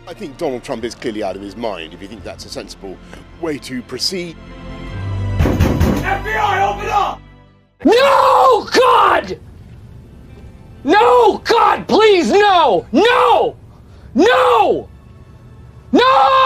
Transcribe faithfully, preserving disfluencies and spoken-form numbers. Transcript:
I think Donald Trump is clearly out of his mind, if you think that's a sensible way to proceed. F B I, open up! No, God! No, God, please, no! No! No! No!